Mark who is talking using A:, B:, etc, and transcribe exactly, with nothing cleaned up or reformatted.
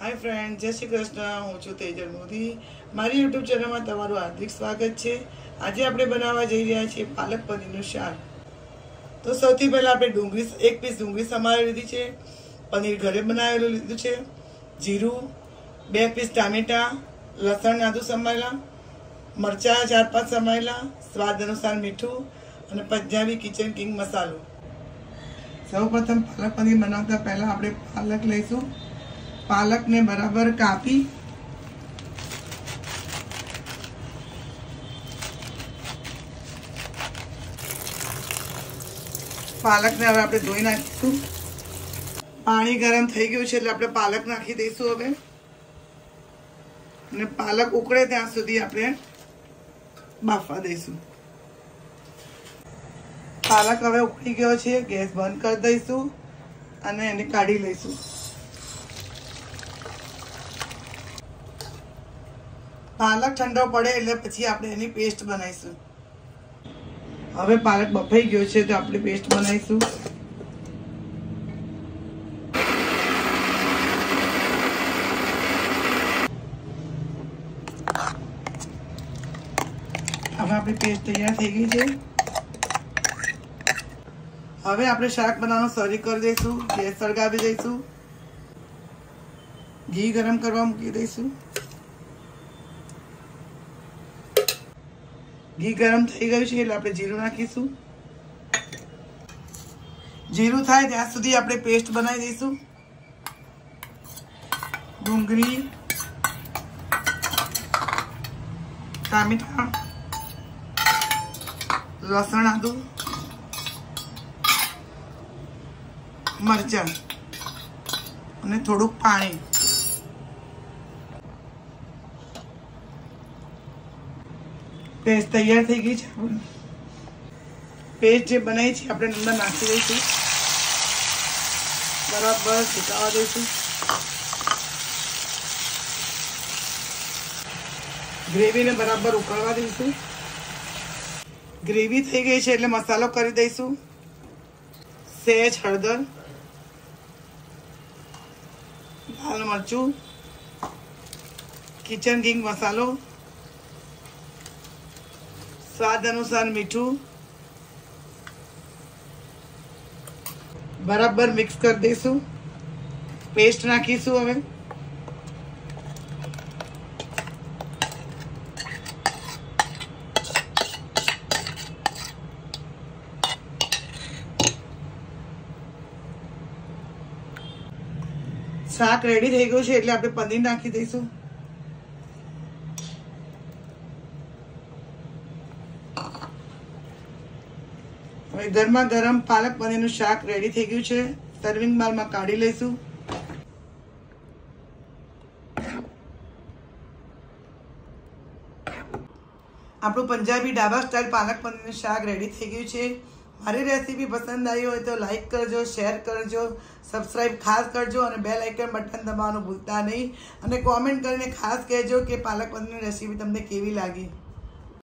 A: Hi friend, जय श्री कृष्ण। हूँ छूं तेजल मोदी। मारी यूट्यूब चैनल में तमारुं हार्दिक स्वागत है। आज आपणे बनाववा जई रह्या छीए पालक पनीरनुं शाक। तो सौथी पहला आपणे डूंगળી एक पीस डूंगળી समारी लीधी छे, पनीर घरे बनावेलुं लीधुं छे, जीरुं, बे पीस टामेटा, लसण आदु समारेला, मरचा चार पांच समारेला, स्वाद अनुसार मीठुं अने पंजाबी किचन किंग मसालो। सौ प्रथम पालक पनीर बनावता पहला आपणे पालक लईशुं। पालक ने बराबर कापी पालक ने हवे आपणे धोई नाखीशुं। पाणी गरम थई गयुं छे એટલે આપણે પાલક નાખી દઈશું હવે અને પાલક ઉકળે ત્યાં સુધી આપણે બાફવા દઈશું। પાલક હવે ઉકળી ગયો છે, ગેસ બંધ કરી દઈશું અને એને કાઢી લઈશું। पालक ठंडो पड़े એટલે પછી આપણે એની પેસ્ટ બનાવીશું। હવે પાલક બફાઈ ગયો છે તો આપણે પેસ્ટ બનાવીશું। હવે આપણી પેસ્ટ તૈયાર થઈ ગઈ છે। હવે આપણે શાક બનાવવાનું શરૂ કરી દઈશું। ગેસ સળગાવી દઈશું, ઘી ગરમ કરવા મૂકી દઈશું। घी गरम थई गयुं छे એટલે આપણે જીરું નાખીશું। જીરું થાય ત્યાં સુધી આપણે પેસ્ટ બનાવી દઈશું। ડુંગળી, ટામેટા, લસણ આદુ, મરચાં અને થોડુંક પાણી। पेस्ट तैयार थी गई है। पेस्ट जो बनाई थी अपने अंदर नाखी दईशुं, बराबर सुकावा दईशुं। ग्रेवी ने बराबर उकळवा दईशुं। ग्रेवी थई गई है એટલે मसालो करी दईशुं। सेज हळदर, लाल मरचुं, किचन किंग मसालो, स्वाद अनुसार मीठू, बराबर मिक्स कर देशु। पेस्ट नाखीशु। हवे शाक रेडी थई गयुं छे એટલે આપણે પનીર નાખી દઈશું। गरमा गरम पालक पनीरનું શાક રેડી થઈ ગયું છે। સર્વિંગ બાઉલમાં કાઢી લઈશું। આપણું પંજાબી ડાબા સ્ટાઇલ પાલક પનીરનું શાક રેડી થઈ ગયું છે। મારી રેસીપી પસંદ આવી હોય તો લાઈક કરજો, શેર કરજો, સબસ્ક્રાઇબ ખાસ કરજો અને બેલ આઇકન બટન દબાવવાનું ભૂલતા નહીં અને કોમેન્ટ કરીને ખાસ કહેજો કે પાલક પનીરની રેસીપી તમને કેવી લાગી।